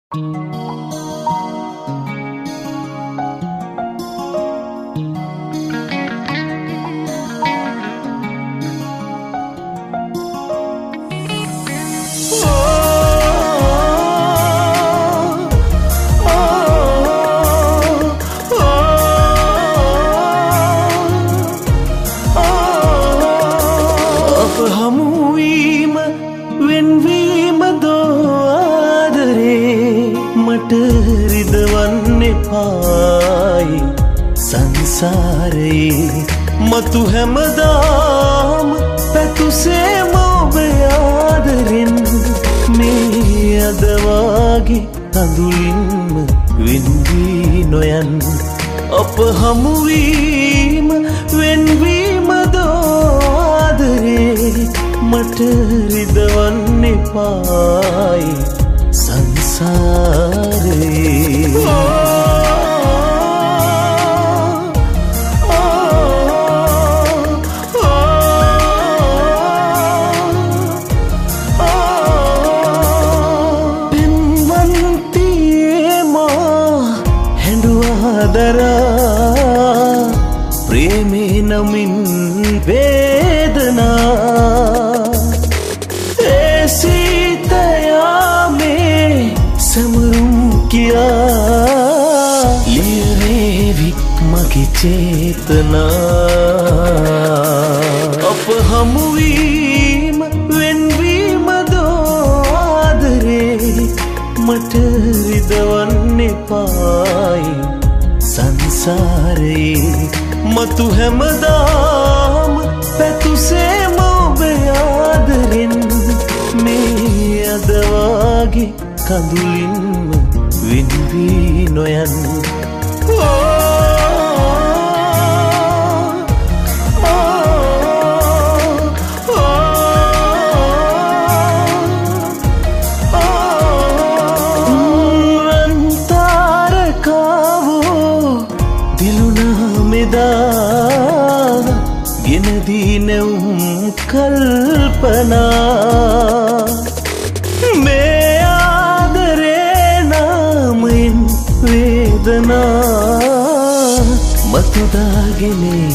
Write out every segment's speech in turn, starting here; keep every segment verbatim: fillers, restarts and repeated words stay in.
හමුවීම වෙන්වීම දෝ ආදරේ මට රිදවන්න එපායි සංසාරේ මතු හැමදාම පැතුසේම ඔබ ආදරෙන් මේ අද වාගේ අඳුලින්ම වෙන්වී නොයන් අප හමුවීම වෙන්වීම දෝ මට රිදවන්න එපායි සංසාරේ පෙම්වන්තියේ මා හැඬුවා දරා ප්‍රේමේ නමින් වේදනා සමරුම් කියා ලියවේවි මගේ චේතනා අප හමුවීම වෙන්වීම දෝ ආදරේ මට රිදවන්න එපායි සංසාරේ මතු හැමදාම පැතුසේම ඔබ ආදරෙන් මේ අද වාගේ කඳුලින්ම වෙන්වී නොයන් රන්තාරකාවෝ දිලුනා මෙදා ගෙනදී නැවුම් කල්පනා වේදනා මතුදාගෙනේ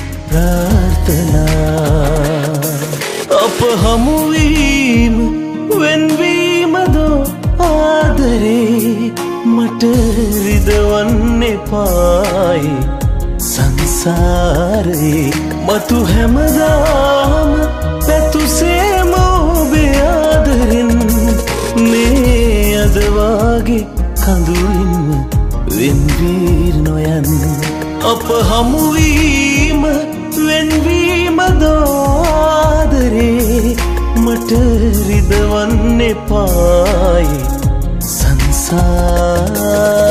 ප්‍රාර්ථනා අප හමුවීම වෙන්වීම දෝ ආදරේ මට රිදවන්න එපායි සංසාරේ මතු හැමදාම පැතුසේම ඔබ ආදරෙන් මේ අද වාගේ කඳුලින්ම වෙන්වී නොයන් අප හමුවීම වෙන්වීම දෝ ආදරේ මට රිදවන්න එපායි සංසාරේ